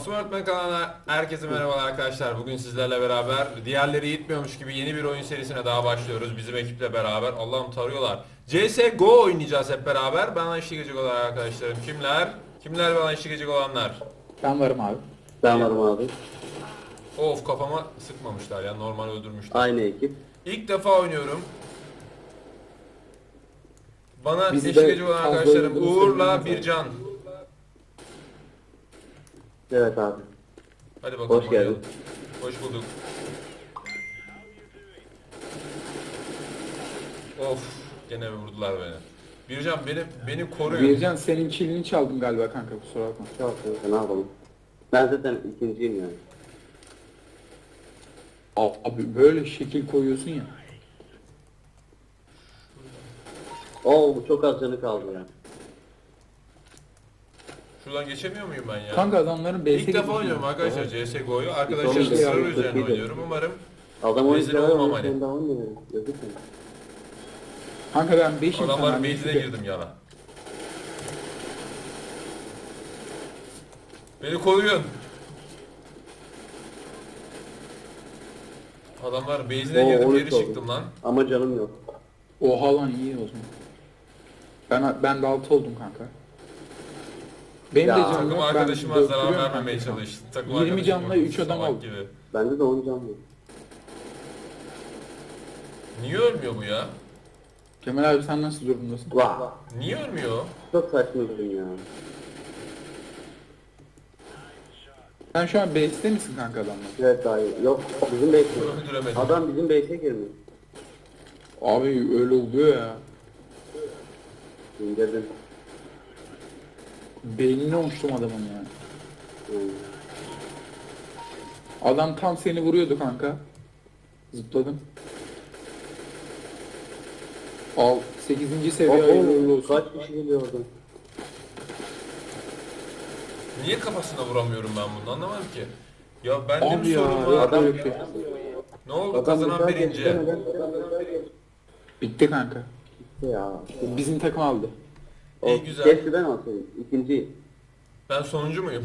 Masum Öğretmen kanalına herkese merhabalar arkadaşlar. Bugün sizlerle beraber diğerleri yetmiyormuş gibi yeni bir oyun serisine daha başlıyoruz. Bizim ekiple beraber. Allah'ım tarıyorlar. CSGO oynayacağız hep beraber. Bana eşlik edecek olan arkadaşlarım kimler? Kimler bana eşlik edecek olanlar? Ben varım abi. Ben varım abi. Of, kafama sıkmamışlar ya, normal öldürmüşler. Aynı ekip. İlk defa oynuyorum. Bana Bizi eşlik de edecek olan fazla arkadaşlarım öldürdünüz, Uğur'la sevindim. Bircan. Evet abi. Hadi bakalım. Hoş geldin. oynayalım. Hoş bulduk. Of, gene vurdular beni. Bircan beni koruyun. Bircan senin kilini çaldım galiba kanka, kusura bakma. Çok iyi. Ne yapalım? Ben zaten ikinciyim yani. Abi böyle şekil koyuyorsun ya. Oo, bu çok az canı kaldı ya. Şuradan geçemiyor muyum ben ya? Kanka adamların base'e İlk defa gitmiş oynuyorum ya. arkadaşlar CSGO'yu. Arkadaşlar Sonuçta ısrar yani, üzerine çok iyiydi. oynuyorum. Umarım Adam rezil 12 olmam var, hani. sen daha oynuyor. Yazık mı? Kanka ben 5'im adamların base'ine girdim yana. Beni koruyun. Adamlar base'ine Oo, girdim, 13 geri oldu. çıktım lan. Ama canım yok. Oha lan, iyi o zaman. Ben de 6 oldum kanka. Benim Ya, de canım Takım yok, ben arkadaşıma zarar döktürüyorum vermemeye kanka. çalıştı. Takım 20 arkadaşım canla bakın, 3 adam salak aldı. gibi. Bende de 10 can var. Niye ölmüyor bu ya? Kemal abi sen nasıl durumdasın? Vah. Niye ölmüyor? Çok saçma bir durum ya. Sen şu an base'te misin kanka adamla? Evet daha iyi. Yok, bizim base'e. Öldüremedim. Adam bizim base'e girmiş. Abi öyle oluyor ya. İndirdim. Beynine uçtum adamın ya. Hmm. Adam tam seni vuruyordu kanka. Zıpladım. Al 8. seviye hayırlı olsun. Kaç kişi geliyor oradan? Niye kafasına vuramıyorum ben bunu, anlamadım ki. Ya bende Abi bir ya, sorun var. yok Adam- öyle bir şey. Ne oldu, kazanan birinci. Bitti kanka. Ya. Bizim takım aldı. İyi, güzel. Keşke ben alsaydım. İkinciyim. Ben sonuncu muyum?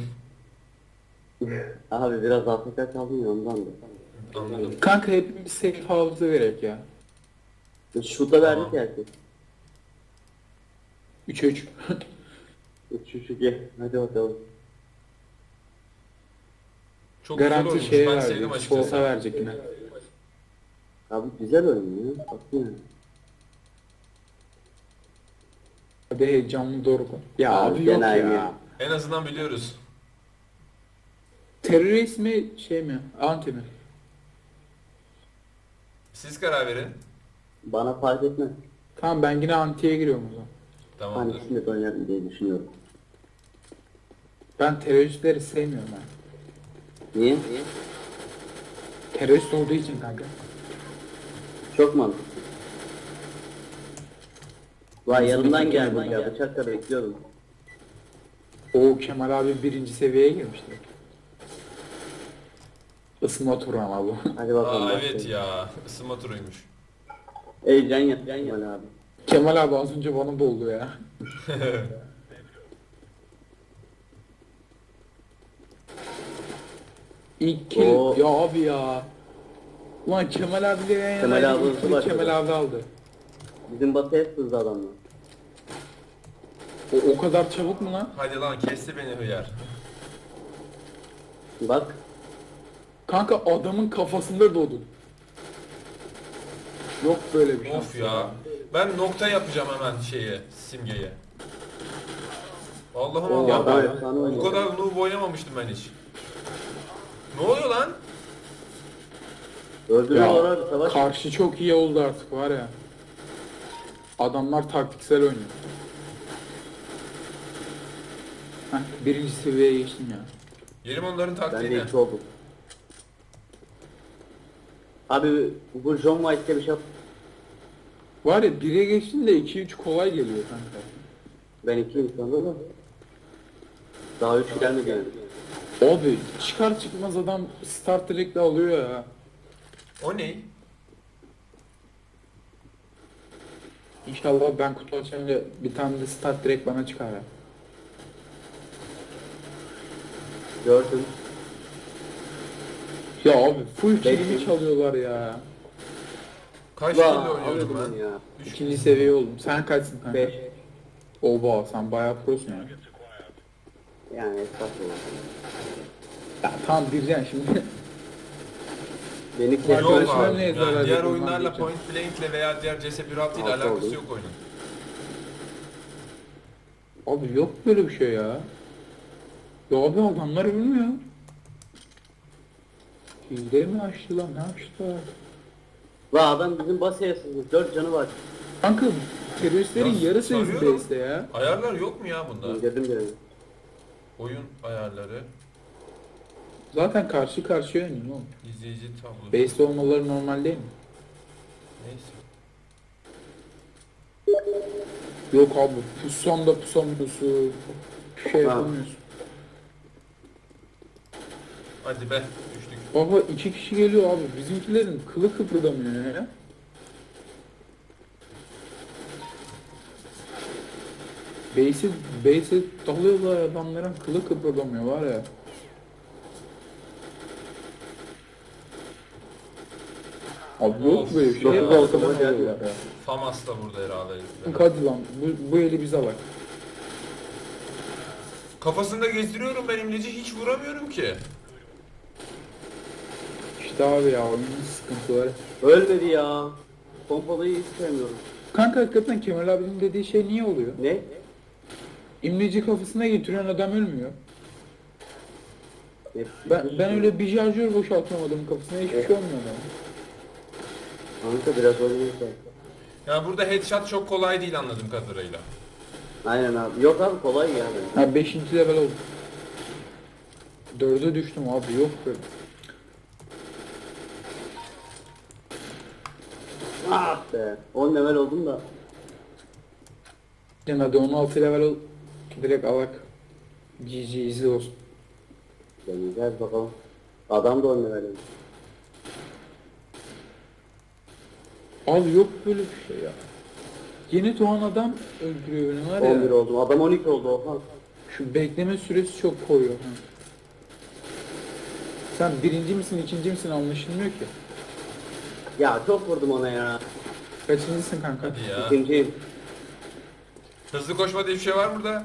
Abi biraz Afrika kaldım ya ondan da. Anladım. Kanka hepimiz safe house'a vererek ya. Şurada verdik Tamam. herkes. 3'e 3. 3 gel. Hadi bakalım. Çok güzel Garanti oyunmuş. şeye Ben sevdim verecek. açıkçası. Soğusa verecek yine. Abi güzel oyun ya. Baksana. Hadi heyecanlı doğru koy. Ya Abi, abi yok gene aynı ya. ya. En azından biliyoruz. Terörist mi şey mi? Anti mi? Siz karar verin. Bana fark etmez. Tamam ben yine antiye giriyorum o zaman. Tamamdır. Hangisini de oynarım diye düşünüyorum. Ben teröristleri sevmiyorum ben. Niye? Terörist olduğu için kanka. Çok mantıklı. Vay yanından Bizim geldim takım ya. Bıçakla bekliyordum. O Kemal abi 1. seviyeye girmişti. Isınma turu ama bu. Hadi bakalım. Aa evet başlayalım. ya. Isınma turuymuş. Ey can yap. Can yap. Abi. Kemal abi az önce bana doldu ya. İlk kill Oo. ya abi ya. Ulan Kemal abiyle yan Kemal yana abi ilk hızlı kill'i başladı. Kemal abi aldı. Bizim batı hep hızlı adamlar. O kadar çabuk mu lan? Hadi lan, kesti beni hıyar. Bak. Kanka adamın kafasında doğdu. Yok böyle bir şey. Of ya. Ben nokta yapacağım hemen simgeye. Allah'ım Oo, Allah'ım. adam efsane Bu oynuyor. kadar noob oynamamıştım ben hiç. Ne oluyor lan? Öldürüyorlar abi savaş. Karşı çok iyi oldu artık var ya. Adamlar taktiksel oynuyor. Heh, 1. seviyeye geçtim ya. Yerim onların Ben taktiğini. de 2 oldum. Abi bu John White'de bir şey yap. Var ya 1'e geçtin de 2-3 kolay geliyor kanka. Ben 2'yim sanırım da. Daha 3 gelmedi yani. Abi çıkar çıkmaz adam start direktle alıyor ya. O ne? İnşallah ben kutu açınca bir tane de start direkt bana çıkar ya. Gördüm. Ya abi full Bekle. kilimi çalıyorlar ya. Kaç Vaa, kill oynuyordum alıyordum ben? ya. 3 İkinci seviye oldum. Sen kaçsın kanka? 5. Oba sen bayağı prosun ya. Yani estağfurullah. Ya tamam diyeceksin şimdi. Beni Yok Yok Arkadaşlar abi. ne Yani yazarlar diğer bundan oyunlarla geçeceğim. Point Blank'le veya diğer CS 1.6 ile Altı alakası oldu. yok oyunun. Abi yok böyle bir şey ya. Ya abi adamlar bilmiyor. Hile mi açtılar ne açtılar? La adam bizim basaya sızdı. 4 canı var. Kanka teröristlerin Ya, yarısı soruyorum. izle ya. Ayarlar yok mu ya bunda? Dedim. Oyun ayarları, Zaten karşı karşıya oynuyor oğlum. izleyici tablosu. Base'de olmaları normal değil mi? Neyse. Yok abi pussan da pusamıyorsun. Bir şey Ha. yapamıyorsun. Hadi be düştük. Baba 2 kişi geliyor abi. Bizimkilerin kılı kıpırdamıyor ya. Base'e dalıyorlar adamların kılı kıpırdamıyor var ya. Abi yok Of, böyle bir şey. dokuz Ya, oldu, arkadan hadi, hadi. alıyorlar ya. Famas da burada herhalde. Hadi lan bu eli bize bak. Kafasında gezdiriyorum ben imleci hiç vuramıyorum ki. İşte abi ya oyunun sıkıntıları. Ölmedi ya. Pompalıyı hiç sevmiyorum. Kanka hakikaten Kemal abinin dediği şey niye oluyor? Ne? İmleci kafasına getiriyorsun adam ölmüyor. Hep- Ben öyle bir şarjör boşaltıyorum adamın kafasına hiçbir şey olmuyor adamın. Kanka biraz oynayırsa. Ya burada headshot çok kolay değil anladığım kadarıyla. Aynen abi. Yok abi kolay yani. Ha 5. level oldum. 4'e düştüm abi yok böyle. Ah be. 10 level oldum da. Yani hadi 16 level ol. Direkt alak. GG izle olsun. Deneyeceğiz bakalım. Adam da 10 level oldu. Abi yok böyle bir şey ya. Yeni doğan adam öldürüyor beni var 11 ya. oldum. Adam 12 oldu Oha. Şu bekleme süresi çok koyuyor. Ha. Sen birinci misin ikinci misin anlaşılmıyor ki. Ya çok vurdum ona ya. Kaçıncısın kanka? Hadi ya. İkinciyim. Hızlı koşma diye bir şey var mı burada?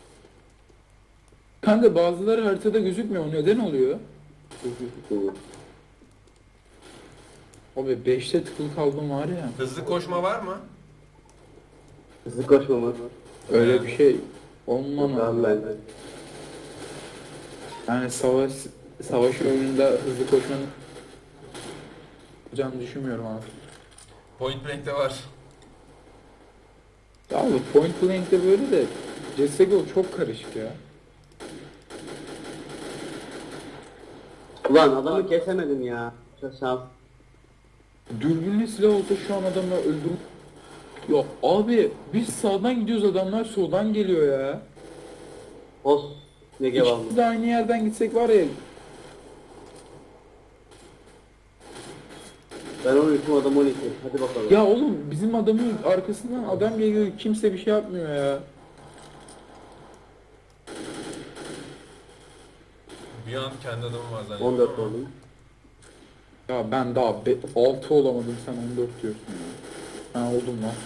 Kanka bazıları haritada gözükmüyor. O neden oluyor? Abi 5'te tıkılı kaldım var ya. Hızlı koşma var mı? Hızlı koşmamız. Öyle bir şey Yok olmamalı. abi ben. Yani savaş oyununda hızlı koşmanın olacağını düşünmüyorum abi. Point Blank'te var. Ya abi Point Blank'te böyle de CSGO çok karışık ya. Ulan adamı kesemedim ya. Çok şans. Dürbünlü silah olsa şu an adamlar öldürür. Ya abi biz sağdan gidiyoruz adamlar soldan geliyor ya. Os. Ne gevallı. İkimiz de aynı yerden gitsek var ya. Ben 13'üm adam 12. Hadi bakalım. Ya oğlum bizim adamın arkasından adam geliyor kimse bir şey yapmıyor ya. Bir an kendi adamım var zannettim 14 ama. oldum. Ya ben daha 6 olamadım sen 14 diyorsun ya. Ben oldum lan.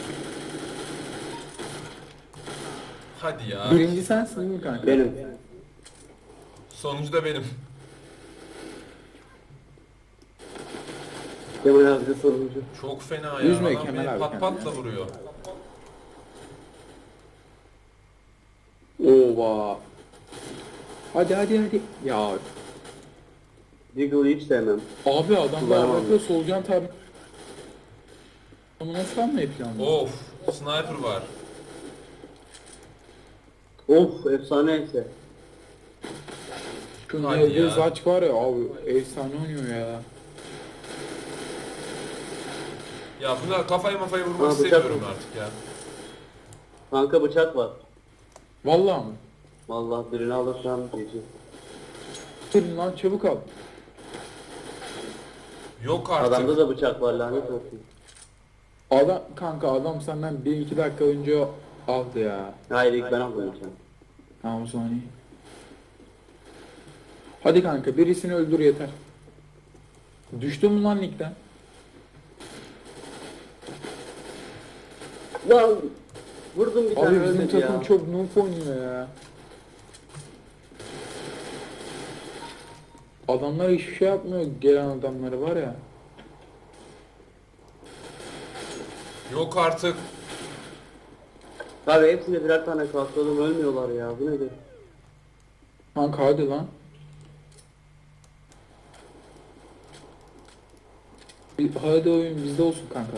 Hadi ya. Birinci sensin değil mi kanka? Benim. Sonuncu da benim. Kemal abi de sonuncu. Çok fena ya. Üzme Adam Kemal beni abi pat kendini. patla vuruyor. Ova. Hadi. Ya Deagle'ı hiç sevmem. abi adamlar Kullanamam. arada solucan tabi. Onu nasıl almayı planlıyor? Of. Sniper var. Of efsaneyse. Şu Hadi evde ya. zaç var ya abi efsane oynuyor ya. Ya buna kafayı mafayı vurmak Ha, bıçak istemiyorum vur. artık ya. Kanka bıçak var. Vallahi mı? Vallahi birini alırsam diyeceğim. Gelin lan çabuk al. Yok artık. Adamda da bıçak var lanet olsun. Adam kanka adam senden 1-2 dakika önce aldı ya. Hayır ilk ben aldım bıçağı. Tamam o zaman iyi. Hadi kanka birisini öldür yeter. Düştün mü lan ligden? Lan vurdum bir tane Abi bizim ölmedi takım ya. çok noob oynuyor ya. Adamlar hiçbir şey yapmıyor, gelen adamları var ya. Yok artık. Abi hepsine birer tane kalkladım ölmüyorlar ya. Bu nedir? Kanka hadi lan. Hadi oyun bizde olsun kanka.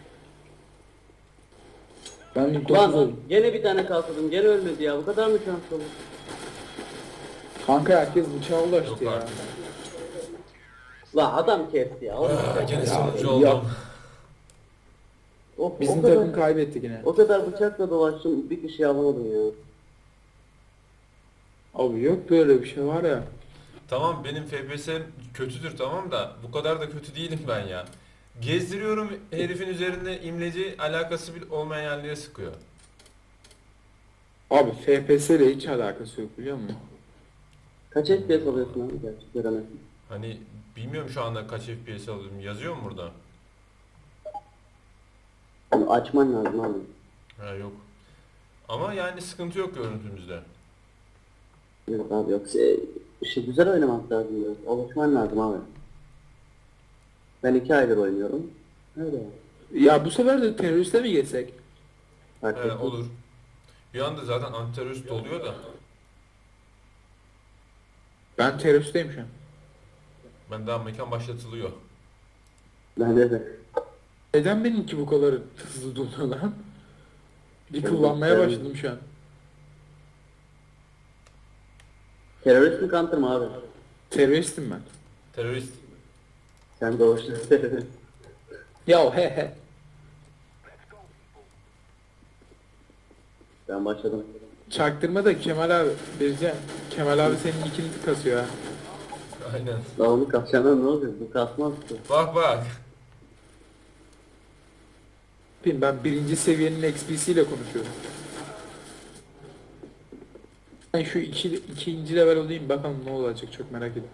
Ben ilk 9 Lan oldum. gene bir tane kalkladım. Gene ölmedi ya. Bu kadar mı şanslı olur? Kanka herkes bıçağa ulaştı Yok ya. artık. Lan adam kesti ya. Gene sonucu ya. oldum. Bizim o kadar, takım kaybetti yine. o kadar bıçakla dolaştım. Bir kişi alamadım ya. Abi yok böyle bir şey var ya. Tamam benim FPS'm kötüdür tamam da bu kadar da kötü değilim ben ya. Gezdiriyorum herifin üzerinde imleci alakası olmayan yerlere sıkıyor. Abi FPS ile hiç alakası yok biliyor musun? Kaç FPS alıyorsun abi? Gerçi göremedim. Hani bilmiyorum şu anda kaç FPS alıyorum. Yazıyor mu burada? Onu açman lazım abi. Ha yok. Ama yani sıkıntı yok görüntümüzde. Yok abi yok. Güzel oynamak lazım biraz. Alışman lazım abi. Ben 2 aydır oynuyorum. Öyle ya. Ya bu sefer de teröriste mi geçsek? Fark ettim. Olur. Bir anda zaten antiterörist oluyor da. Ben teröristeyim şu an. Ben daha mekan başlatılıyor. Bende de. Neden benimki bu kadar hızlı doluyor lan? Bir Evet, kullanmaya evet. başladım şu an. Terörist mi counter mı abi? Teröristim ben. Terörist. Sen doğuştun terörist. Ya he he. Ben başladım. Çaktırma da Kemal abi vereceğim. Kemal abi senin ikini kasıyor ha. Aynen. Daha onu kapşana ne oluyor? Bu kasmaz ki. Bak bak. Bilmiyorum, ben birinci seviyenin XP'siyle konuşuyorum. Ben şu ikinci level olayım bakalım ne olacak çok merak ediyorum.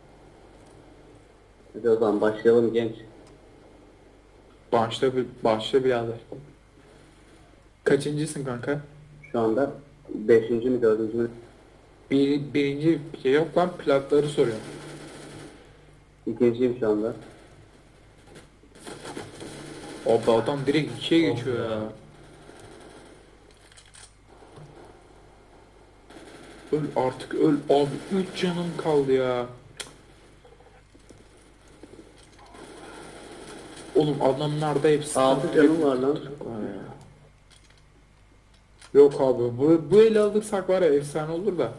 Hadi o zaman başlayalım genç. Başla birader. Kaçıncısın kanka? Şu anda 5. mi 4. mü? Birinci şey yok lan platları soruyorum. 2.'yim şu anda. Abi adam direkt ikiye Of geçiyor ya. ya. Öl artık öl abi 3 canım kaldı ya. Oğlum adamlarda hepsi 6 canım var lan. Var ya. Yok abi bu ele alırsak var ya efsane olur da.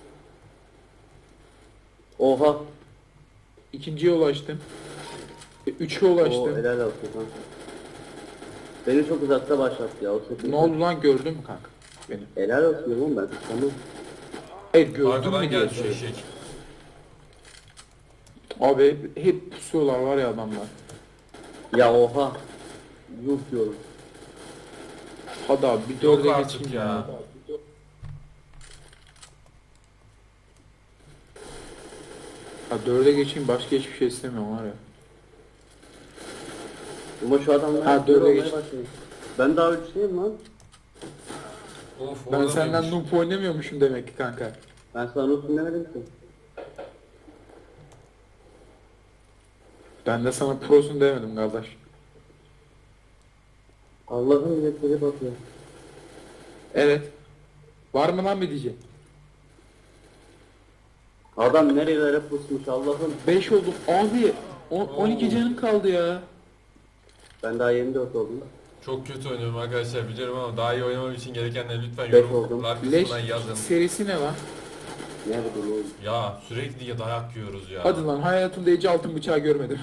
Oha. İkinciye ulaştım. Üçe Oo, ulaştım. helal olsun kanka. Beni çok uzakta başlattı ya. O sefer. Ne oldu lan gördün mü kanka? Beni. Helal olsun oğlum ben. Tamam. Hayır gördün Arkadan mü diye geldi soruyorum. eşek. Abi hep pusuyorlar var ya adamlar. Ya oha. Yuh diyorum. Hadi abi bir Yok dörde artık geçeyim ya. ya. Ha dörde geçeyim başka hiçbir şey istemiyorum var ya. Ama şu adamlar Ha, kör dörde olmaya geç. başladı. Ben daha 3'teyim lan. Of Ben orada senden mıymış? noob oynamıyormuşum demek ki kanka. Ben sana unuttum demedim ki. Ben de sana prosun demedim kardeş. Allah'ın milletleri bakıyor. Evet. Var mı lan bir diyecek? Adam nerelere pusmuş Allah'ım. 5 oldum. Abi 12 canım kaldı ya. Ben daha 24 oldum. Çok kötü oynuyorum arkadaşlar biliyorum ama daha iyi oynamam için gerekenleri lütfen Beş oldum. yorumlar Leş kısmından yazın. serisi ne lan? Ne bileyim oğlum. Ya sürekli dayak yiyoruz ya. Hadi lan hayatımda hiç altın bıçağı görmedim.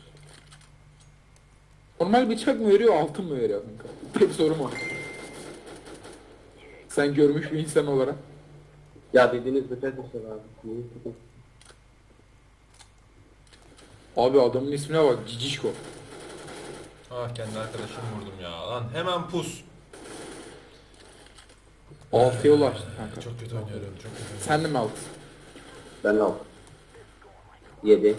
Normal bıçak mı veriyor altın mı veriyor kanka? Tek sorum o. Sen görmüş bir insan olarak. Ya dediğiniz bıçak işte abi. Niye tutun? Abi adamın ismine bak Cicişko. Ah kendi arkadaşımı vurdum ya. Lan hemen pus. 6'ya ulaştı kanka. Çok kötü oynuyorum çok kötü oynuyorum. Sen de mi altın? Ben de al. 7.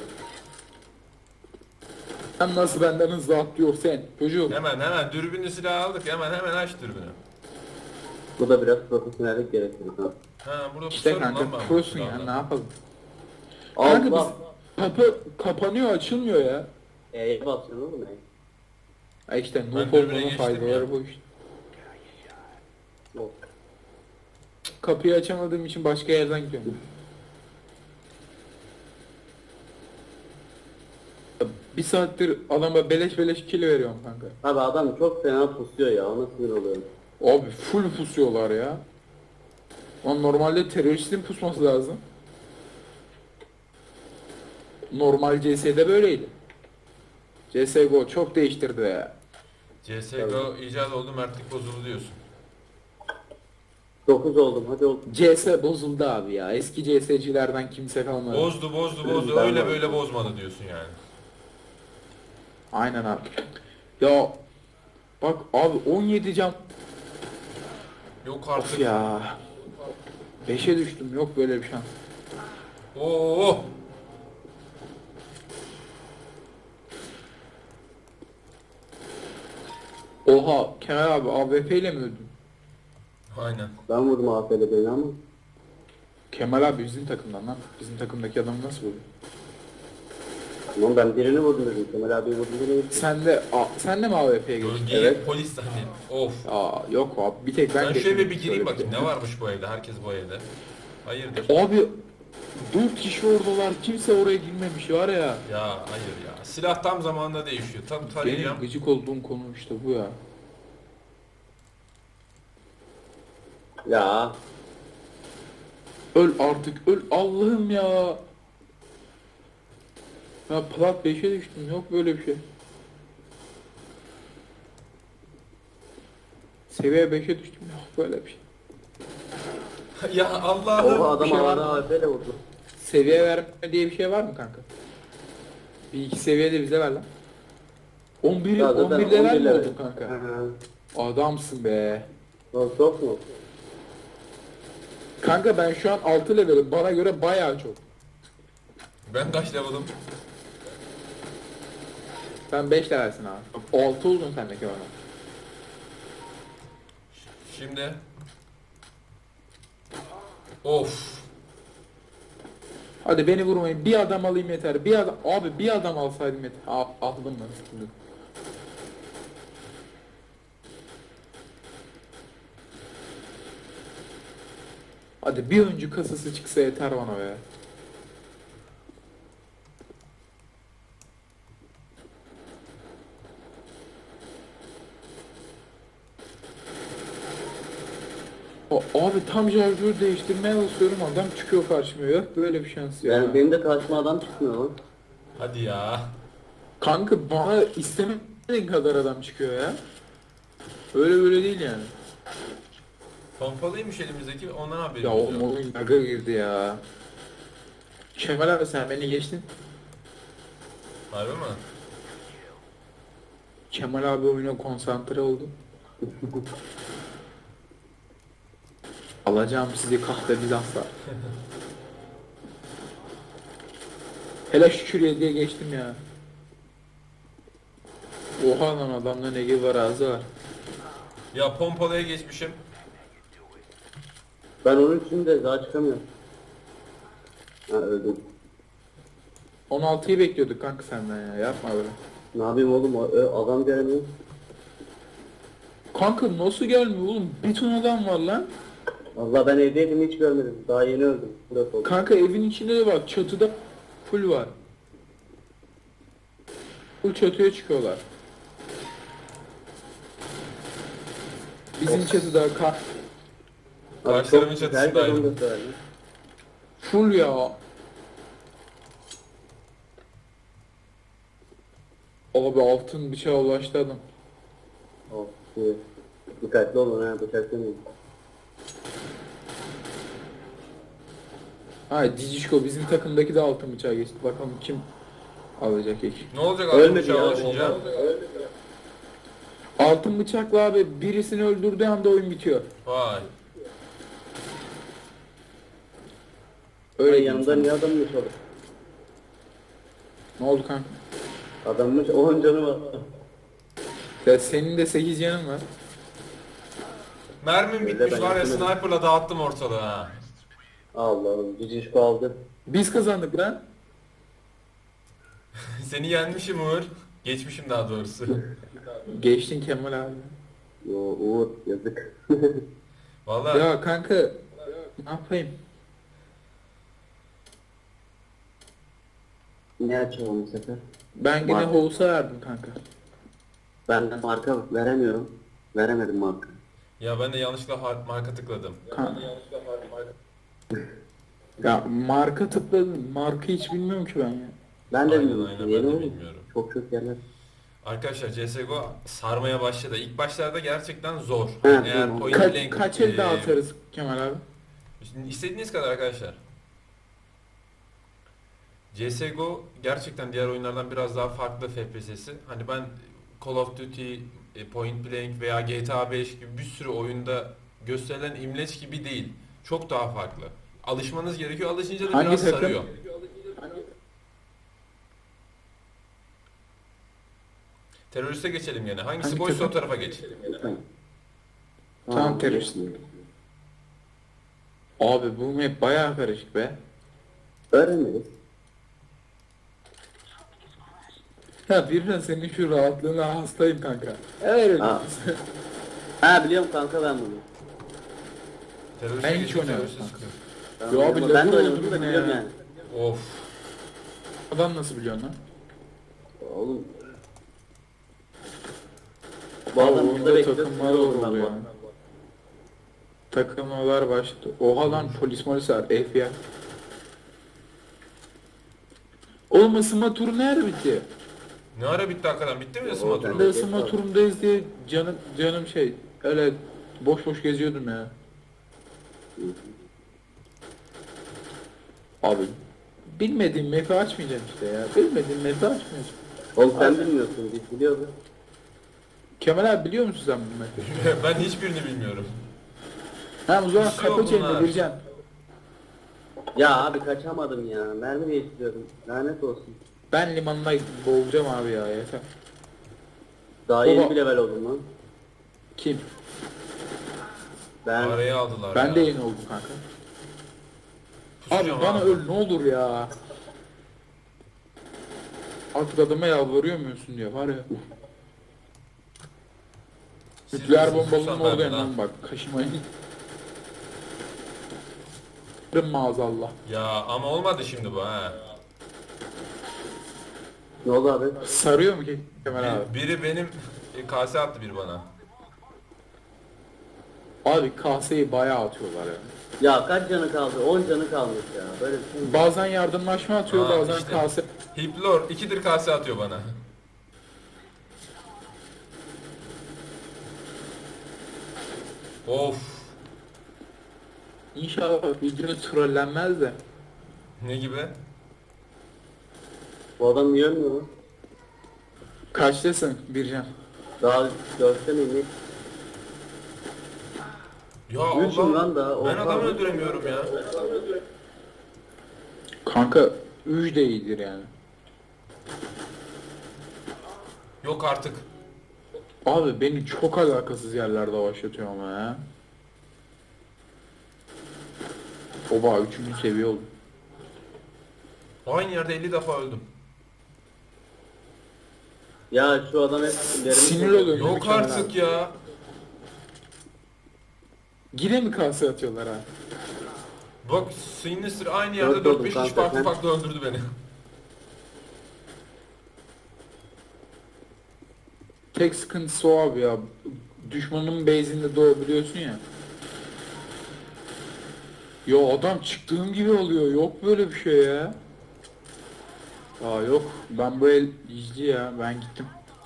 Sen nasıl benden hızlı atlıyor sen çocuk? Hemen dürbünlü silah aldık. Hemen aç dürbünü. Bu da biraz profesyonellik gerektirir. Ha. Ha burada İşte pusarım lan kanka ben. prosun bu ya, silahla. ne yapalım? Kanka Allah. biz kapanıyor, açılmıyor ya. E'ye basıyorsun oğlum. Ha işte Ben noob dürbüne olmanın geçtim faydaları ya. bu işte. Yok. Kapıyı açamadığım için başka yerden gidiyorum. Bir saattir adama beleş kill veriyorum kanka. Abi adam çok fena pusuyor ya. Ona sinir oluyorum. Abi full pusuyorlar ya. Lan normalde teröristin pusması lazım. Normal CS'de böyleydi. CSGO çok değiştirdi ya. CSGO icat oldu, mertlik bozuldu diyorsun. 9 oldum. Hadi oğlum. CS bozuldu abi ya. Eski CS'cilerden kimse kalmadı. Bozdu. Ben Öyle varım. böyle bozmadı diyorsun yani. Aynen abi. Ya bak abi 17 can. Yok Of artık. ya. 5'e düştüm, yok böyle bir şans. Oo. Oha Kemal abi AWP ile mi öldün? Aynen. Ben vurdum AFL beni ama. Kemal abi bizim takımdan lan. Bizim takımdaki adamı nasıl vurdun? Tamam ben birini vurdum dedim. Kemal abi vurdum dedim. Sen de mi AWP'ye geçtin? Bölgeyi Evet. polis zannediyor. Of. Aa yok abi bir tek ben Ben şu geçtim. eve bir gireyim Şöyle bakayım. şey. Ne varmış bu evde? Herkes bu evde. Hayırdır? Abi 4 kişi oradalar, kimse oraya girmemiş var ya. Ya hayır ya. Silah tam zamanında değişiyor. Tam tarayacağım. Benim gıcık olduğum konu işte bu ya. Ya. Öl artık öl Allah'ım ya. Ya plat 5'e düştüm, yok böyle bir şey. Seviye 5'e düştüm, yok böyle bir şey. Ya Allah'ım. Oha adam bir şey var havada mı? AFL vurdu. Seviye verme diye bir şey var mı kanka? Bir iki seviye de bize ver lan. 11 Ya zaten 11 level 11 mi level. oldun kanka? Hı. Adamsın be. Lan çok mu? Kanka ben şu an 6 levelim. Bana göre bayağı çok. Ben kaç level'ım? Sen 5 levelsin abi. 6 oldun sendeki bana. Şimdi. Of. Hadi beni vurmayın. Bir adam alayım yeter. Bir adam abi bir adam alsaydım yeter. Aldım ben sıkıldım. Hadi bir öncü kasası çıksa yeter bana be. Abi tam şarjör değiştirmeye basıyorum, adam çıkıyor karşıma, yok böyle bir şans ya. Yani benim de karşıma adam çıkmıyor lan. Hadi ya. Kanka bana istemediğin kadar adam çıkıyor ya. Öyle böyle değil yani. Pompalıymış elimizdeki, ondan Ya haberimiz o yok. oyun laga girdi ya. Kemal abi sen beni geçtin. Harbi mi? Kemal abi oyuna konsantre oldu. Alacağım sizi kahve Bizans'a. Hele şükür 7'ye geçtim ya. Oha lan adamda ne gibi var, ağzı var. Ya pompalıya geçmişim. Ben onun için de daha çıkamıyorum. Ha öldüm. 16'yı bekliyorduk kanka senden ya, yapma böyle. Ne yapayım oğlum adam gelmiyor. Kanka nasıl gelmiyor oğlum, bir ton adam var lan. Valla ben evdeydim hiç görmedim. Daha yeni öldüm. Burası oldu. Kanka evin içinde de bak, çatıda full var. Full çatıya çıkıyorlar. Bizim çatıda Abi Karşılarımın çok çatısındaydım. herkes onu da söyledi. full ya. Abi altın bıçağa ulaştı adam. Oh, iyi. Dikkatli olun ha bıçak demeyin. Ha Dicişko bizim takımdaki de altın bıçağa geçti. Bakalım kim alacak ilk. Ne olacak abi Ölmedi bıçağa ya. ulaşınca? Altın bıçakla abi birisini öldürdüğü anda oyun bitiyor. Vay. Öyle Ay diyeyim yanımda sana. niye adam yaşadı? Ne oldu kanka? Adammış 10 canı var. Ya senin de 8 yanın var. Mermim Öyle bitmiş ben var ya, yapamadım. sniper'la dağıttım ortalığı ha. Allah'ım cicişko aldı. Biz kazandık lan. Seni yenmişim Uğur. Geçmişim daha doğrusu. Geçtin Kemal abi. Yo Uğur yazık. Vallahi Ya kanka ne yapayım? Ne açalım bu sefer? Ben yine Marka. Holes'a verdim kanka. Ben de marka veremiyorum. Veremedim marka. ya ben de yanlışlıkla hard marka tıkladım. Ya marka tıkladım. Marka hiç bilmiyorum ki ben ya. Ben de Aynen, bilmiyorum. aynen, Yeni ben de oğlum. bilmiyorum. Çok yerler. Arkadaşlar CSGO sarmaya başladı. İlk başlarda gerçekten zor. Evet, Eğer evet. point blank, Kaç elde atarız Kemal abi? şimdi istediğiniz kadar arkadaşlar. CSGO gerçekten diğer oyunlardan biraz daha farklı FPS'si. Hani ben Call of Duty, Point Blank veya GTA 5 gibi bir sürü oyunda gösterilen imleç gibi değil. Çok daha farklı. Alışmanız gerekiyor. Alışınca da Hangi biraz takım? sarıyor. Teröriste geçelim gene. Hangisi Hangi boşsa o takım? tarafa geç. Lütfen. Tamam, terörist. Abi bu map bayağı karışık be. Öğreniriz. Ya birden senin şu rahatlığına hastayım kanka. Evet. Ha. Ha biliyorum kanka ben bunu. Teröriste Ben hiç geçiyor, oynamadım teröriste kanka. sıkıyor. Yo abi, Ben de level oynamadım oldum da yine biliyorum ya. yani. Of. Adam nasıl biliyorsun lan? Oğlum. Bu Abi adam onda burada bekliyor. takılmalar sinir oldum ben oluyor bu ya. adama. Takılmalar başladı. Oha lan, polis var. FBI. Oğlum ısınma turu nerede bitti? Ne ara bitti hakikaten? Bitti mi Yo, ısınma ben Ben turu? de de- ısınma turundayız diye canım şey öyle boş boş geziyordum ya. Abi bilmediğim map'i açmayacağım işte ya. Bilmediğim map'i açmayacağım. Oğlum sen bilmiyorsun biz biliyoruz. Kemal abi biliyor musun sen bu map'i? Ben hiçbirini bilmiyorum. Ha o zaman Kusuyor kapı çeneni bunlar. Bircan. Ya abi kaçamadım ya. Mermi değiştiriyorum. Lanet olsun. Ben limanına boğulacağım abi ya, yeter. Daha yeni Baba. bir level oldum lan. Kim? Ben Araya aldılar Ben ya. de yeni oldum kanka. Abi Pusacağım bana öl ne olur ya. Artık adama yalvarıyor musun diye var ya. Siz Nükleer misiniz? bombalının Susam oradayım ben lan bak, kaşımayın. Kırın maazallah. Ya ama olmadı şimdi bu ha. ne oldu abi? Sarıyor mu ki Kemal abi? Biri benim kase attı bir bana. Abi kaseyi bayağı atıyorlar ya. Ya kaç canı kaldı? 10 canı kalmış ya. Böyle bir şey mi? Bazen yardımlaşma atıyor, Aa, bazen işte. kase. Hiplor ikidir kase atıyor bana. Of. İnşallah video trollenmez de. Ne gibi? Bu adam niye ölmüyor lan? Kaçtasın Bircan? Daha 4'te miyim? Ya Üçüm Allah. lan daha, Ben oha. adamı öldüremiyorum ya. Kanka 3 de iyidir yani. Yok artık. Abi beni çok alakasız yerlerde başlatıyor ama ya. Oba 3. seviye oldu. Aynı yerde 50 defa öldüm. Ya şu adam hep ilerimi Sinir sokuyor. oluyorum. Yok artık ya. Yine mi kase atıyorlar ha? Bak Sinister aynı yerde Dört oldum 4-5 kişi kanka, farklı sen- farklı öldürdü beni. Tek sıkıntısı o abi ya. Düşmanın base'inde doğabiliyorsun ya. Yo adam çıktığım gibi oluyor. Yok böyle bir şey ya. Aa yok. Ben bu el izci ya. Ben gittim.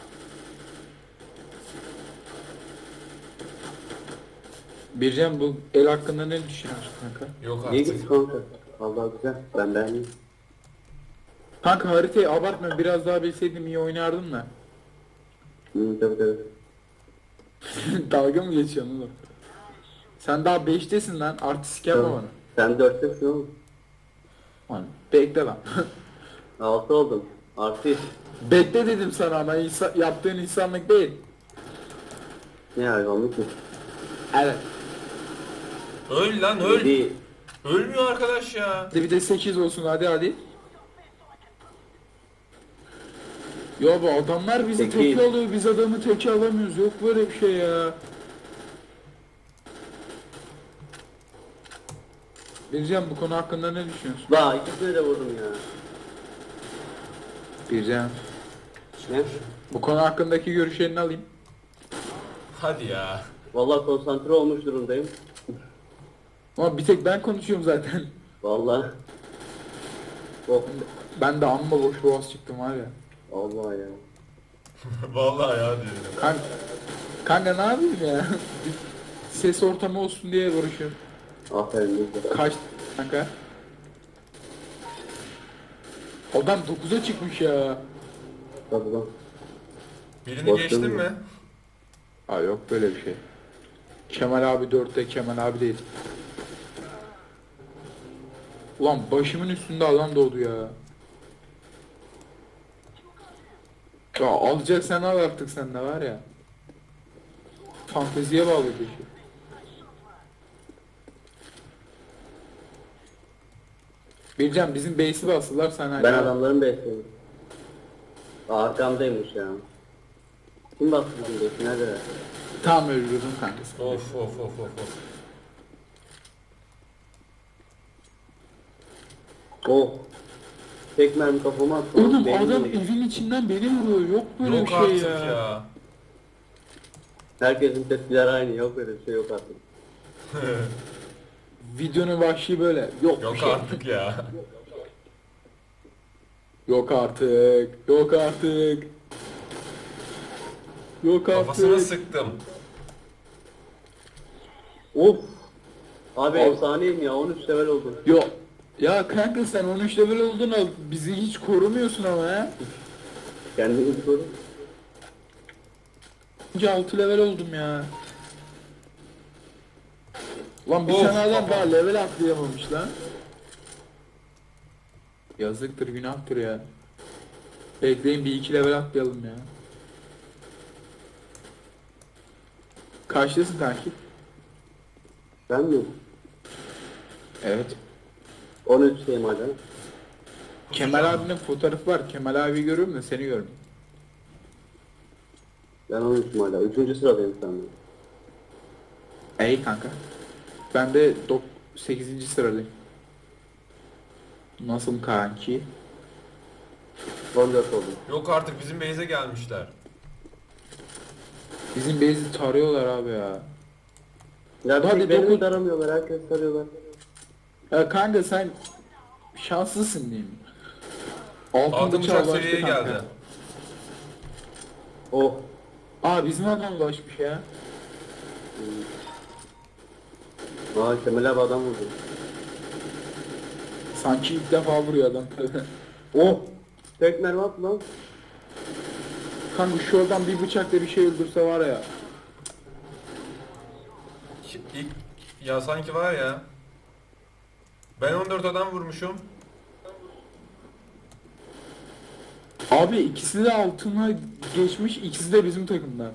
Bircan bu el hakkında ne düşünüyorsun kanka? Yok Niye artık. gitti kanka? Vallahi güzel. Ben beğendim. Kanka haritayı abartma, biraz daha bilseydim iyi oynardım da. Tabii tabii. Dalga mı geçiyorsun oğlum? Sen daha 5'tesin lan, artistik yapma Tamam. bana. Sen 4'tesin oğlum. Lan bekle lan. 6 oldum. Artist. Bekle dedim sana ama yaptığın insanlık değil. Ne hayvanlık mı? Evet. Öl lan öl. Yedi. Ölmüyor arkadaş ya. Bir de 8 olsun hadi. Ya bu adamlar bizi Sekiz. teke alıyor, biz adamı teke alamıyoruz. Yok böyle bir şey ya. Bircan bu konu hakkında ne düşünüyorsun? La ikisine de vurdum ya. Bircan, Ne? bu konu hakkındaki görüşlerini alayım. Hadi ya. Vallahi konsantre olmuş durumdayım. Ama bir tek ben konuşuyorum zaten. Vallahi. Oh. Ben de amma boş boğaz çıktım var ya. Allah ya. Vallahi ya diyorum. Kanka ne yapayım ya? Ses ortamı olsun diye uğraşıyorum. Aferin bize. Kaç kanka? Adam 9'a çıkmış ya. Tabii lan. Birini Baktın geçtin mı? mi? Aa yok böyle bir şey. Kemal abi 4'te Kemal abi değil. Ulan başımın üstünde adam doğdu ya. Ya alacaksan al artık sen de var ya. Fanteziye bağlı bir şey. Bircan bizim base'i bastılar sen hala. Ben adamların besliyorum. Arkamdaymış ya. Kim bastı bizim besi? Nerede? Tam öldürdüm kankası. Of. Oh. Tek mermi kafama attı. Oğlum Benim adam değil. evin içinden beni vuruyor. Yok böyle Yok bir şey artık ya. ya. Herkesin tepkileri aynı. Yok öyle bir şey yok artık. Videonun başlığı böyle. Yok, bir Yok şey. artık ya. Yok artık. Yok artık. Yok Kafasını artık. sıktım. Of. Abi Al. efsaneyim ya. 13 level oldu. Yok. Ya kanka sen 13 level oldun al. Bizi hiç korumuyorsun ama ha. Kendini koru. Önce 6 level oldum ya. Lan bir Of, tane adam kafam. daha level atlayamamış lan. Yazıktır günahtır ya. Bekleyin bir 2 level atlayalım ya. Kaçtasın kanki? Ben mi? Evet. 13 şeyim hala. Kemal abinin fotoğrafı var. Kemal abi görüyorum da seni görmüyorum. Ben 13'üm hala. 3. sıradayım şu anda. Ey kanka. Ben de 8. sıradayım. Nasıl kanki? 14 oldum. Yok artık bizim base'e gelmişler. Bizim base'i tarıyorlar abi ya. Ya Hadi bir beni dokuz- taramıyorlar. Herkes tarıyorlar. Ya kanka sen şanslısın diyeyim. Altın Altında bıçak çağ seviyeye kanka. geldi. Oh. Aa bizim adam ulaşmış ya. Aa Kemal abi adam vurdu. Sanki ilk defa vuruyor adam. Oh. Tek mermi attı lan. Kanka şu adam bir bıçakla bir şey öldürse var ya. İlk, ya sanki var ya. Ben 14 adam vurmuşum. Abi ikisi de altına geçmiş, ikisi de bizim takımda.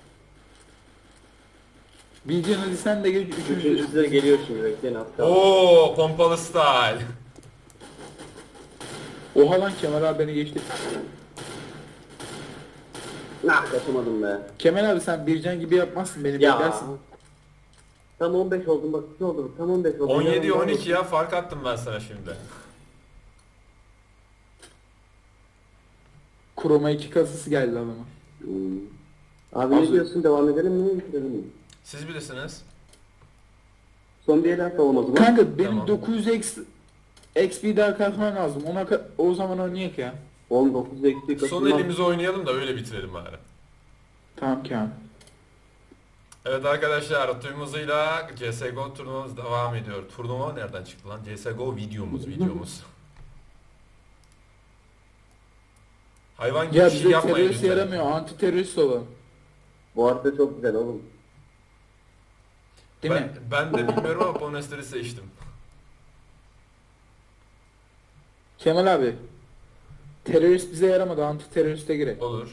Bilgen hadi sen de geç, üçüncü. Üçüncüsü de geliyor şimdi. Bekleyin az kaldı. Oo, pompalı style. Oha lan Kemal abi beni geçti. Nah kaçamadım be. Kemal abi sen Bircan gibi yapmazsın beni Ya. beklersin. Tam 15 oldum bak ne oldu? Tam 15 oldum. 17 12 ya fark attım ben sana şimdi. Kroma 2 kasası geldi adama. Hmm. Abi Az- ne diyorsun? Devam edelim mi? Bitirelim mi? Siz bilirsiniz. Son bir el atalım o zaman. Kanka benim Tamam. 900 XP daha katman lazım. O zaman oynayak ya. 19 eksi Son elimizi oynayalım da öyle bitirelim bari. Tamam Kemal. Evet arkadaşlar tüm hızıyla CSGO turnuvamız devam ediyor. Turnuva nereden çıktı lan? CSGO videomuz. Hayvan gibi Ya bir şey bize yapmayın terörist lütfen. yaramıyor. Anti terörist olalım. Bu harita çok güzel oğlum. Değil mi? Ben de bilmiyorum ama Ponesteri seçtim. Kemal abi. Terörist bize yaramadı. Anti teröriste gerek. Olur.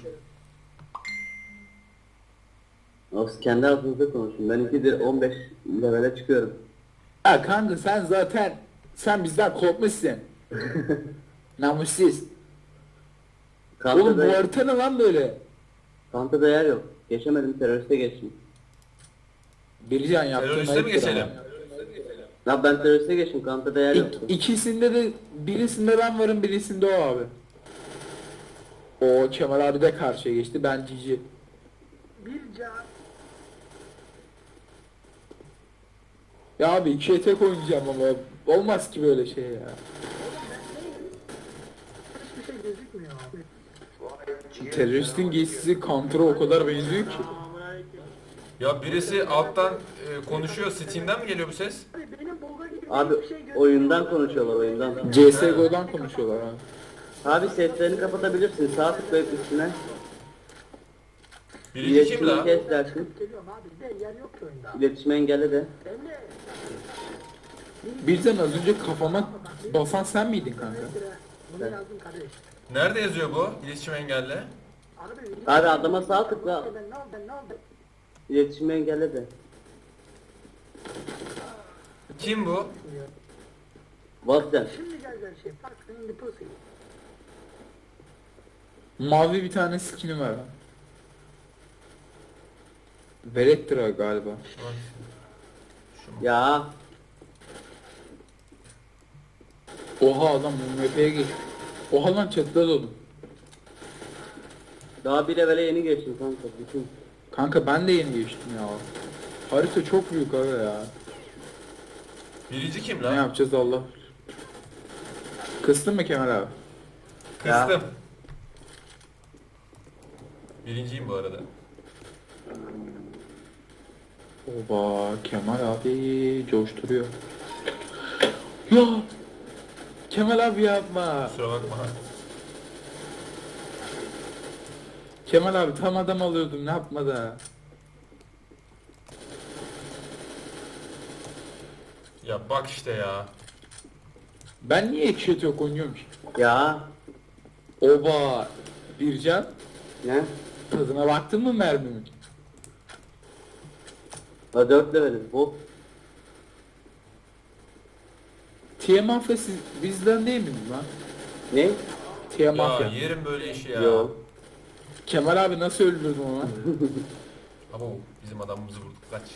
Siz kendi aklınızda konuşun. Ben 2'dir 15 levele çıkıyorum. Ya kanka sen zaten bizden korkmuşsun. Namussuz. Oğlum bu Kantada, harita ne lan böyle? kantada yer yok. Geçemedim, teröriste geçtim. Bircan yaptığın Teröriste mi ayıptır geçelim? ama. Ya ben teröriste geçtim, kantada yer yoktu. İkisinde de birisinde ben varım, birisinde o abi. O Kemal abi de karşıya geçti. Ben Cici. Ya abi ikiye tek oynayacağım ama olmaz ki böyle şey ya. Hiçbir şey gözükmüyor abi. Teröristin giysisi Counter'a o kadar benziyor ki. Ya birisi alttan konuşuyor. Steam'den mi geliyor bu ses? Abi benim Bolga gibi Abi hiçbir şey gözükmüyor. oyundan konuşuyorlar, oyundan. CSGO'dan konuşuyorlar abi. Abi seslerini kapatabilirsin. Sağ tıklayıp üstüne. Birinci kim İletişimi la? kes dersin. Geliyorum abi de yer yok ki oyunda. İletişimi engelle de. Emre. Birden az önce kafama basan sen miydin kanka? Bunu yazdım kardeş. Nerede yazıyor bu? İletişim engelli. Abi adama sağ tıkla. Ben ne oldu? İletişimi engelle de. Kim bu? WhatsApp. Şimdi geldi her şey. Fuck in the pussy. Mavi bir tane skin'i var. Velettra galiba. Ya. Oha adam MVP'ye geç. Oha lan çatıda dolu. Daha bir evvela yeni geçtim kanka. Bütün. Kanka ben de yeni geçtim ya. Harita çok büyük abi ya. Birinci kim Ne la? yapacağız Allah? Kıstın mı Kemal abi? Kıstım. Birinciyim bu arada. Oba Kemal abi coşturuyor. Ya Kemal abi yapma. Kusura bakma. Kemal abi tam adam alıyordum ne yapma da. Ya bak işte ya. Ben niye ekşi yok oynuyorum ki? Ya. Oba Bircan Ne? tadına baktın mı mermimin? Ha 4 leveliz. Bu. Tiye Mafya bizden değil mi lan? Ne? Tiye Ya Mafya. yerim böyle işi ya. Yo. Kemal abi nasıl öldürdün onu? Ama bizim adamımızı vurduk kaç.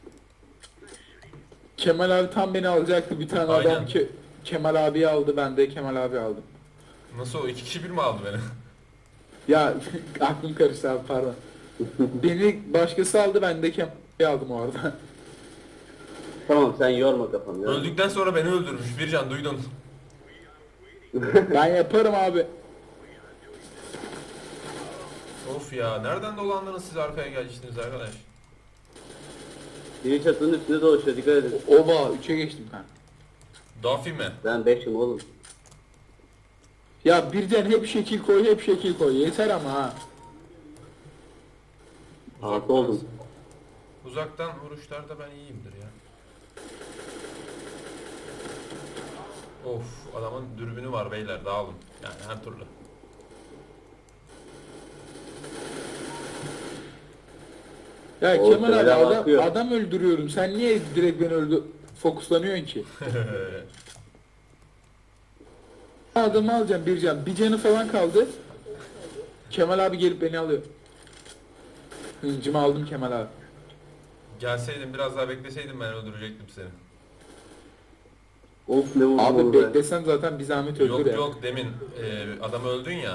Kemal abi tam beni alacaktı bir tane Aynen. adam ki Kemal abi aldı ben de Kemal abi aldım. Nasıl o? İki kişi bir mi aldı beni? Ya aklım karıştı abi pardon. Beni başkası aldı ben de Kemal abi aldım orada. Tamam sen yorma kafanı. Yorma. Öldükten sonra beni öldürmüş. Bircan duydun. Ben yaparım abi. Of ya. Nereden dolandınız siz arkaya geliştiniz arkadaş? Biri çatının üstünde dolaşıyor, dikkat edin. Oba 3'e geçtim kanka. Dafi mi? Ben 5'im oğlum. Ya birden hep şekil koy hep şekil koy yeter ama ha. 6 oldum. Uzaktan vuruşlarda ben iyiyimdir ya. Of adamın dürbünü var beyler dağılın. Yani her türlü. Ya O Kemal abi tepeden adam, bakıyor. adam öldürüyorum sen niye direkt beni fokuslanıyorsun ki? Adamı alacağım bir canı falan kaldı. Kemal abi gelip beni alıyor. Hıncımı aldım Kemal abi. Gelseydin biraz daha bekleseydim ben öldürecektim seni. Of ne vurdum Abi onu be. beklesen zaten bir zahmet öldür Yok ya. yok demin adam öldün ya.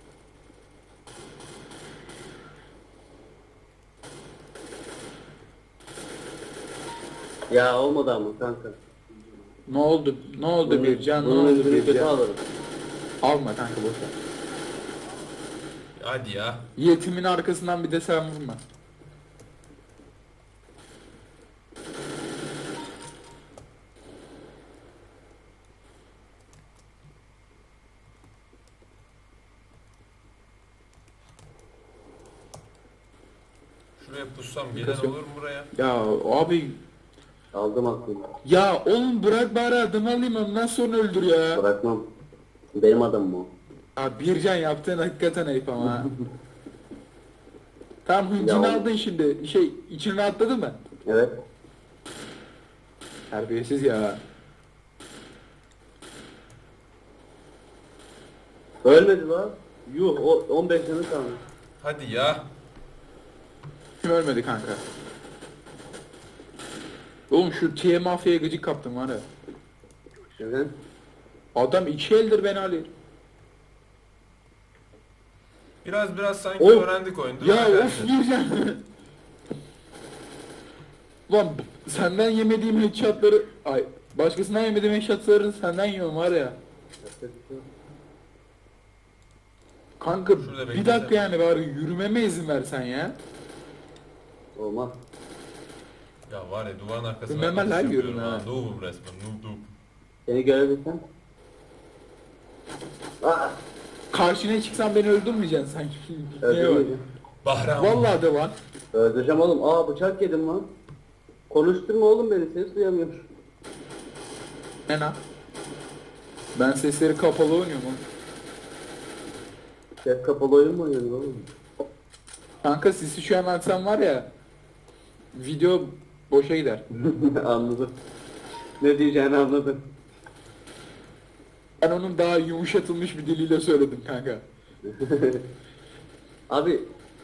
Ya olmadı ama kanka. Ne oldu? Ne oldu bir can? Ne Bunun oldu öldüğünü bir kötü can? alırım. Alma kanka boşver. Hadi ya. Yetimin arkasından bir de sen vurma. Şuraya pussam gelen Kasıyor. olur mu buraya? Ya abi Aldım aklımı. ya oğlum bırak bari adamı alayım ondan sonra öldür ya. Bırakmam. Benim adamım o. Abi Bircan yaptığın hakikaten ayıp ama ha. Tamam hıncını Ya aldın şimdi. İçine atladı mı? Evet. Terbiyesiz ya. Ölmedi lan. Yuh o 15 canı kalmış. Hadi ya. Kim ölmedi kanka? Oğlum şu TM Mafya'ya gıcık kaptım var ya. Evet. Adam 2 eldir beni alıyor. Biraz sanki Oğlum, öğrendik oyunu değil mi Ya arkadaşlar? of Bircan. Lan senden yemediğim headshotları... Ay başkasından yemediğim headshotları senden yiyorum var ya. Kanka Şurada bir beklesene. dakika yani bari yürümeme izin versen ya. Olmaz. Ya var ya duvarın arkasına Ben hemen atış live yapıyorum yiyorum ha. ha. Noob'um resmen noob. Seni görebilsem. Aa, Karşına çıksam beni öldürmeyeceksin sanki. Ne o? öldürmeyeceğim. Bahram. Vallahi de lan. Öldüreceğim oğlum. Aa bıçak yedim lan. Konuşturma oğlum beni. Ses duyamıyorum. Ne lan? Ben sesleri kapalı oynuyorum oğlum. Ses kapalı oyun mu oynuyorsun oğlum? Kanka sesi şu an açsam var ya. Video boşa gider. Anladım. Ne diyeceğini anladım. Ben onun daha yumuşatılmış bir diliyle söyledim kanka. Abi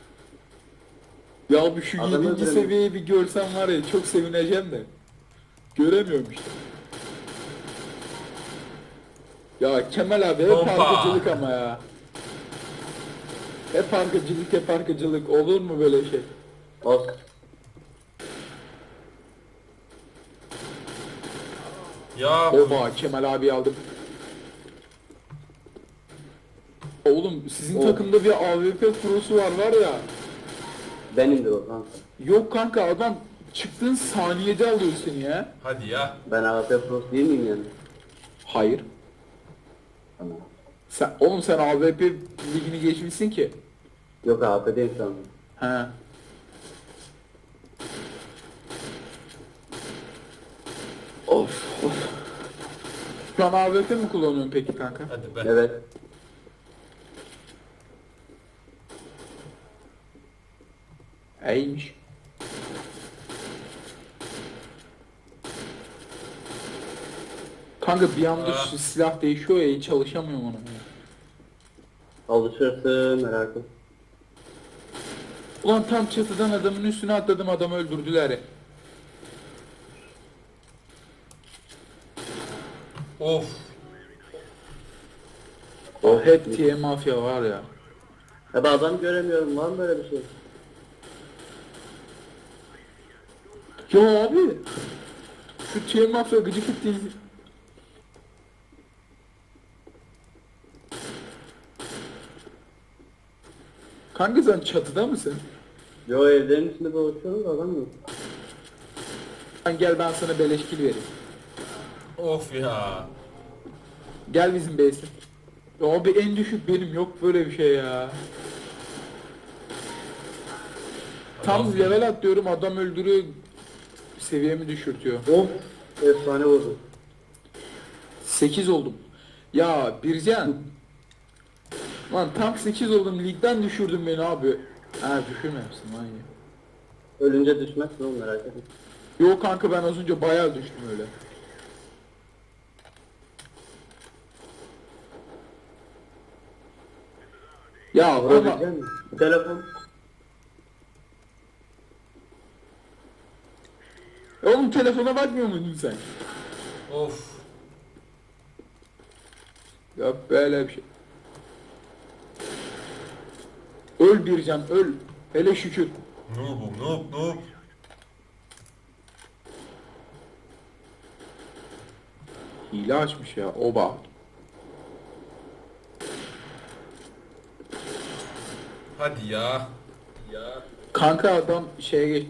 Ya bu şu Adamı 7. öldürelim. seviyeyi bir görsem var ya çok sevineceğim de. Göremiyorum işte. Ya Kemal abi hep Hoppa. arkacılık ama ya. Hep arkacılık olur mu böyle şey? olsun. Ya Oba Kemal abi aldım. Oğlum sizin Oh. takımda bir AWP prosu var ya. Benimdir o kanka. Yok kanka adam çıktığın saniyede alıyor seni ya. hadi ya. Ben AWP Pros değil miyim yani? Hayır. Tamam. Sen AWP ligini geçmişsin ki. Yok AWP'deyim şu an. He. Of of. Şu an AWP mi kullanıyorsun peki kanka? Hadi be. Evet. İyiymiş. Kanka bir anda Ah. şu silah değişiyor ya hiç çalışamıyorum ona. Alışırsın merak etme. Ulan tam çatıdan adamın üstüne atladım adamı öldürdüler ya. Of. O hep TM Mafya var ya. Ya ben adam göremiyorum var mı böyle bir şey? Ya abi. Şu TM Mafya gıcık ettiğiniz... Kanka sen çatıda mısın? Yo evlerin içinde dolaşıyorum da adam yok. Lan gel ben sana beleşkil vereyim. Of ya. Gel bizim base'e. Ya abi en düşük benim yok böyle bir şey ya. Tam Adam- level atlıyorum adam öldürüyor. Seviyemi düşürtüyor. Of efsane vurdu. 8 oldum. Ya Bircan. Lan tam 8 oldum ligden düşürdün beni abi. Ha düşürmemişsin lan ya. Ölünce düşmezsin oğlum merak etme. Yok kanka ben az önce bayağı düştüm öyle. Ya ama Vurabilecek misin? Telefon. oğlum telefona bakmıyor muydun sen? Of. Ya böyle bir şey. Öl Bircan öl. Hele şükür. Noob'um noob. Hile açmış ya oba. Hadi ya. Ya. Kanka adam şeye geç.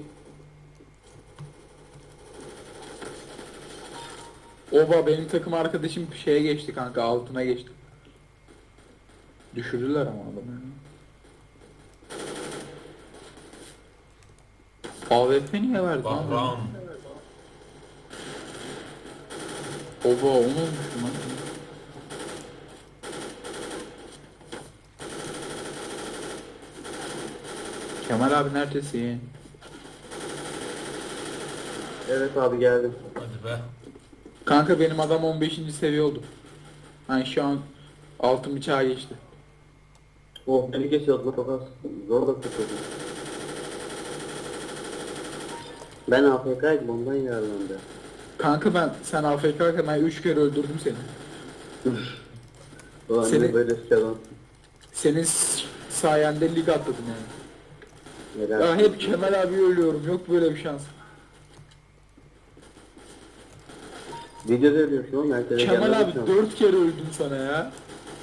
Oba benim takım arkadaşım şeye geçti kanka altına geçti. Düşürdüler ama adamı. AWP niye verdi lan? Bahram. Oba onu olmuş lan. Kemal abi neredesin? Evet abi geldim. Hadi be. Kanka benim adam 15. seviye oldu. Hani şu an altın bıçağa geçti. Oh beni geçiyordu çok az. Zor da tutuyordum. Ben AFK'ydım ondan yararlandı. Kanka sen AFK'yken ben 3 kere öldürdüm seni. Ulan Seni- ne böyle sıçradan. Senin sayende lig atladım yani. Neler? Ya hep Kemal abi ölüyorum. Yok böyle bir şans. Videoda ölüyorsun oğlum herkese Kemal gelmedi abi şu an. 4 kere öldüm sana ya.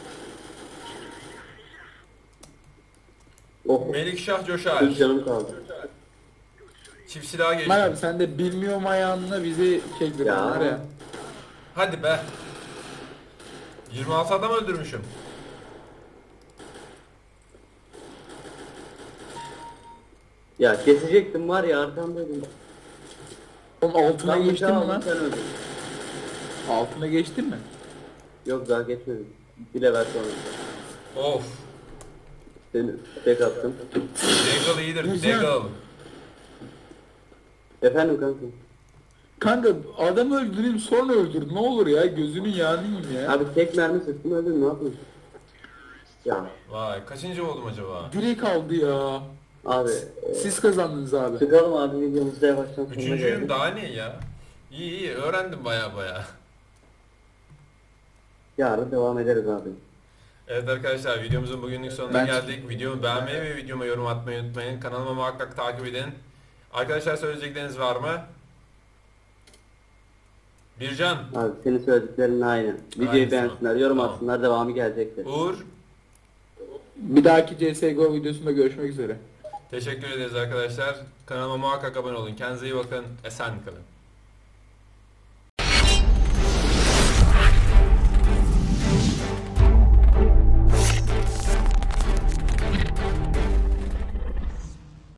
Oh Melikşah Coşar. bir canım kaldı. Çift silaha geçti. Kemal abi sen de bilmiyorum ayağınla bizi çektirdin Ya. var ya. Hadi be. 26 adam öldürmüşüm. Ya kesecektim var ya arkamdaydım. Oğlum altına Tam geçtin bıçağı mi aldım lan? sen öldün. Altına geçtin mi? Yok daha geçmedim. Bir level sonra. Of. Seni tek attım. Deagle iyidir. Güzel. Deagle. Efendim kanka. Kanka adam öldüreyim sonra öldür ne olur ya gözünün yağını yiyeyim ya. Abi tek mermi sıktım öldüm ne yapayım? Ya Vay kaçıncı oldum acaba? Direkt aldı ya. abi Siz kazandınız abi. çıkalım abi videomuzda yavaştan sonuna Üçüncüyüm geldik. daha ne ya? İyi iyi öğrendim baya baya. Yarın devam ederiz abi. Evet arkadaşlar videomuzun bugünlük sonuna Ben- geldik. Videomu beğenmeyi ve videoma yorum atmayı unutmayın. Kanalıma muhakkak takip edin. Arkadaşlar söyleyecekleriniz var mı? Bircan, Abi senin söylediklerin aynı. Videoyu Aynısı beğensinler, mı? yorum Tamam. atsınlar, devamı gelecektir. Uğur. Bir dahaki CSGO videosunda görüşmek üzere. Teşekkür ederiz arkadaşlar. Kanalıma muhakkak abone olun. Kendinize iyi bakın. Esen kalın.